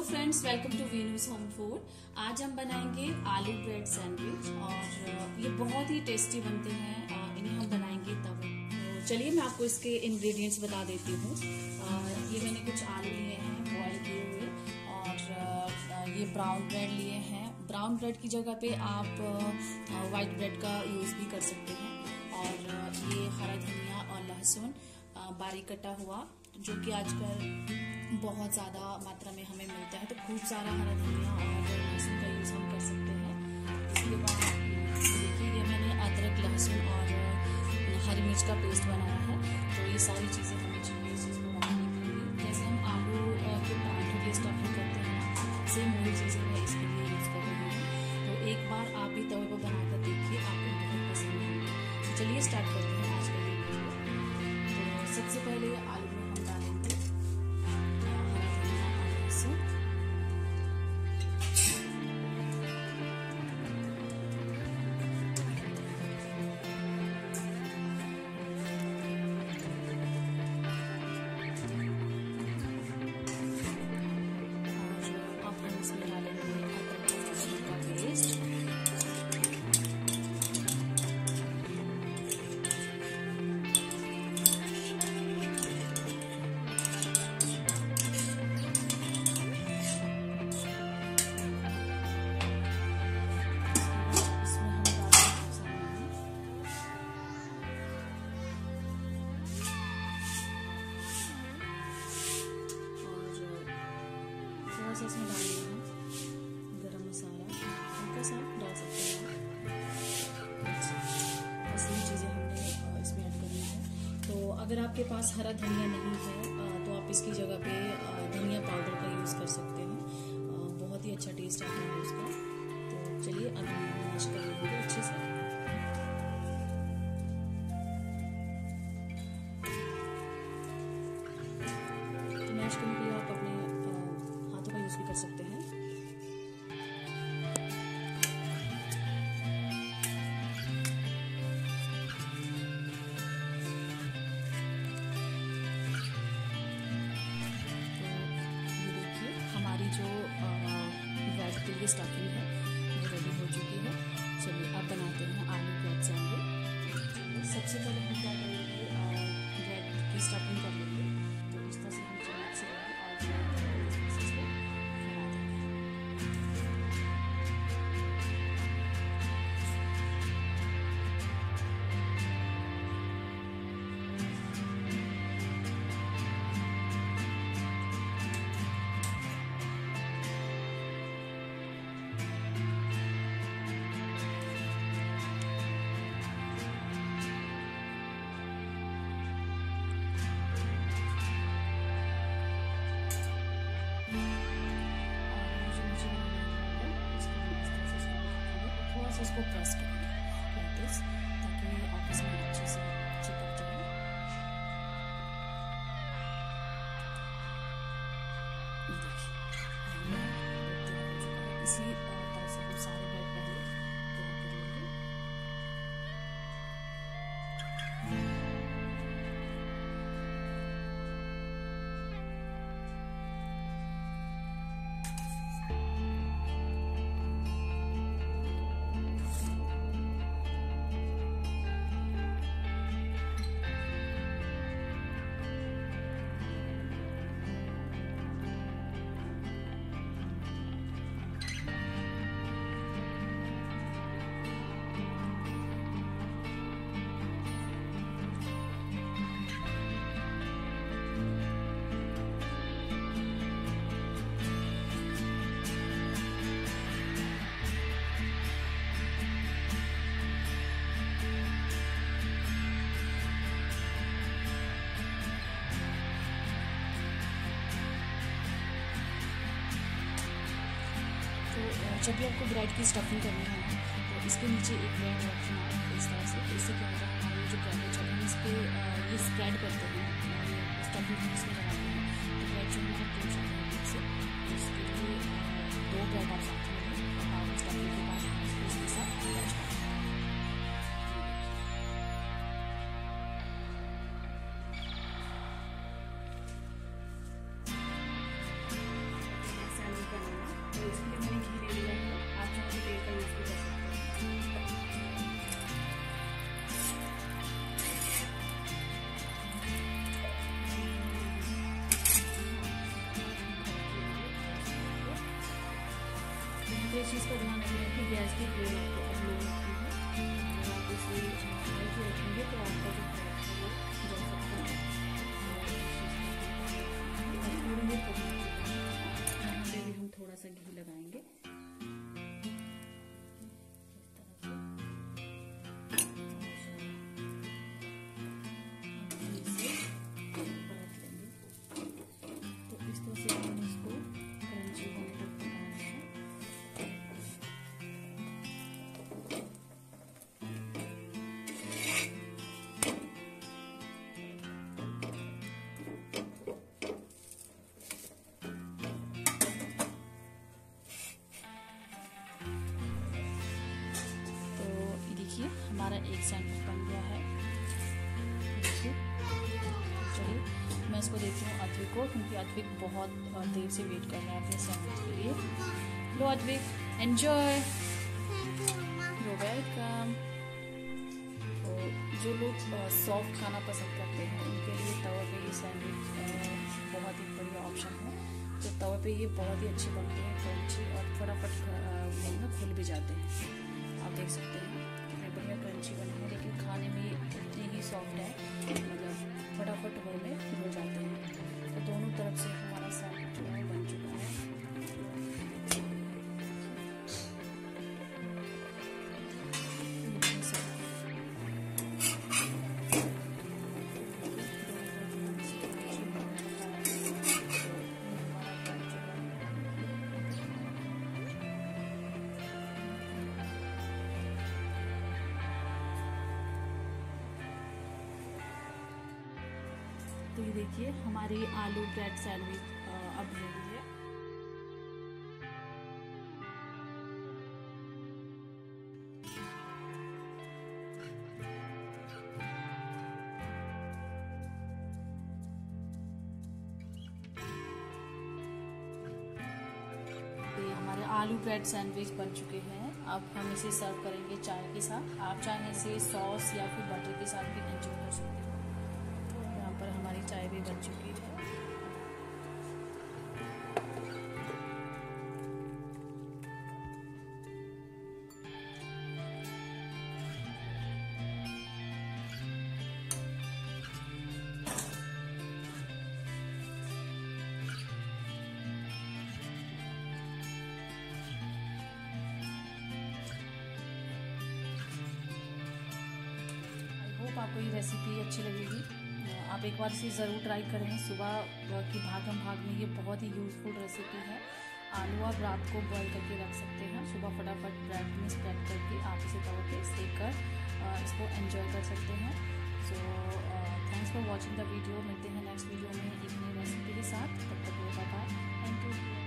Friends, welcome to Vinu's home food. आज हम बनाएंगे आलू ब्रेड सैंडविच और ये बहुत ही टेस्टी बनते हैं। इन्हें हम बनाएंगे तवे। तो चलिए मैं आपको इसके इंग्रेडिएंट्स बता देती हूँ। ये मैंने कुछ आलू लिए हैं बॉयल किए हुए और ये ब्राउन ब्रेड लिए हैं। ब्राउन ब्रेड की जगह पे आप वाइट ब्रेड का यूज भी कर सकते हैं। और ये हरा धनिया और लहसुन बारीक कटा हुआ, जो कि आजकल बहुत ज़्यादा मात्रा में हमें मिलता है, तो खूब सारा हरा धनिया और लहसुन का यूज़ हम कर सकते हैं। इसके बाद देखिए ये मैंने अदरक, लहसुन और हरी मिर्च का पेस्ट बनाया है। तो ये सारी चीज़ें हमें चाहिए इस चीज़ को बनाने के लिए। जैसे हम आलू के पराठे की स्टफिंग करते हैं, सेम वही चीज़ें मैं इसके लिए यूज़ कर रही हूँ। तो एक बार आप भी तवे पर बनाकर देखिए, आपको बहुत पसंद आएगा। तो चलिए स्टार्ट करते हैं आज का ये वीडियो। तो सबसे पहले आलू में हम डालेंगे हरा धनिया और लहसुन। और अब हम इसमें डालेंगे अदरक और लहसुन का पेस्ट। इसमें डालेंगे हम गरम मसाला, हल्का सा डाल सकते हैं। बस ये चीज़ें हमने इसमें ऐड करनी है। तो अगर आपके पास हरा धनिया नहीं है तो आप इसकी जगह पे धनिया पाउडर का यूज़ कर सकते हैं। बहुत ही अच्छा टेस्ट आता है उसका। तो चलिए अब हम मैश कर लेंगे अच्छे से। तो मैश करने के लिए आप अपने हाथों का यूज़ भी कर सकते हैं। जो ब्रेड के लिए स्टफिंग है वो रेडी हो चुकी है। चलिए अब बनाते हैं आलू ब्रेड सैंडविच। सबसे पहले हम क्या करेंगे, ब्रेड की स्टफिंग कर लेंगे। तो इस तरह से हम चम्मच से और इस पीसेस को बना देंगे। इसको प्रेस करेंगे लाइक दिस, ताकि आपस में अच्छे से चिपक जाए। देखिए इसी तरह से हम सारे ब्रेड पहले तैयार कर लेंगे। जब भी आपको ब्रेड की स्टफिंग करनी है ना, तो इसके नीचे एक ब्रेड रखना है इस तरह से। इससे क्या होगा, हमारे जो ब्रेड है जब हम इस पर ये स्प्रेड करते हैं और स्टफिंग इसमें लगाते हैं तो ब्रेड जो हमारा टूट जाता है ठीक से। इसके लिए 2 ब्रेड आप साथ में लें और स्टफिंग के बाद इसके साथ अटैच करें। सैंडविच ये चीज़ का ध्यान रखना है कि गैस की फ्लेम आपको अब लो रखनी है। अगर आप इसे हाई पे रखेंगे तो आपका जो ब्रेड है वो जल सकता है। थोड़ी देर पकने के बाद यहाँ पे भी हम थोड़ा सा घी लगाएंगे इस तरह से। हम इसको क्रंची होने तक पकाना है। हमारा एक सैंडविच बन गया है। देखिए, चलिए मैं इसको देती हूँ अद्विक को, क्योंकि अद्विक बहुत देर से वेट कर रहा है अपने सैंडविच के लिए। लो अद्विक, एंजॉय, यू वेलकम। तो जो लोग सॉफ्ट खाना पसंद करते हैं उनके लिए तवे पे ये सैंडविच बहुत ही बढ़िया ऑप्शन है। तो तवे पे ये बहुत ही अच्छे बनते हैं, क्रंची, और फटाफट खुल भी जाते हैं। आप देख सकते हैं कितने बढ़िया क्रंची बने हैं, लेकिन खाने में इतने ही सॉफ्ट है, मतलब फटाफट हो में हो जाते हैं। तो दोनों तरफ से हमारा सैंडविच जो है बन चुका है। तो ये देखिए हमारी आलू ब्रेड सैंडविच अब रेडी है। ये हमारे आलू ब्रेड सैंडविच बन चुके हैं। अब हम इसे सर्व करेंगे चाय के साथ। आप चाहे इसे सॉस या फिर बटर के साथ भी एंजॉय कर सकते हैं। पर हमारी चाय भी बन चुकी है। आई होप आपको ये रेसिपी अच्छी लगेगी। आप एक बार इसे ज़रूर ट्राई करें। सुबह की भागम भाग में ये बहुत ही यूज़फुल रेसिपी है। आलू आप रात को बॉईल करके रख सकते हैं, सुबह फटाफट ब्रेड में स्प्रेड करके आप इसे तवे पे सेक कर इसको एंजॉय कर सकते हैं। So thanks for watching the video. मिलते हैं नेक्स्ट वीडियो में एक नई रेसिपी के साथ। तब तक बाय बाय। Thank you.